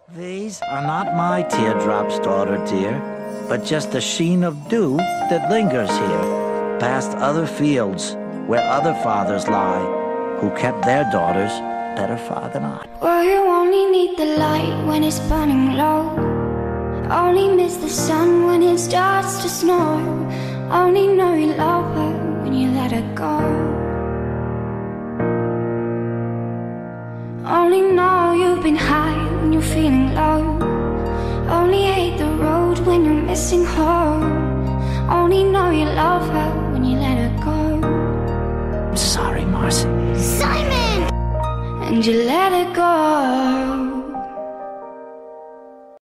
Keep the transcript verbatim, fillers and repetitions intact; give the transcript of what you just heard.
These are not my teardrops, daughter dear, but just the sheen of dew that lingers here, past other fields where other fathers lie, who kept their daughters better far than I. Well, you only need the light when it's burning low, only miss the sun when it starts to snow, only know you love her when you let her go, only know you've been high when you're feeling low, only hate the road when you're missing home, only know you love her when you let her go. I'm sorry, Marcy. Simon! And you let her go.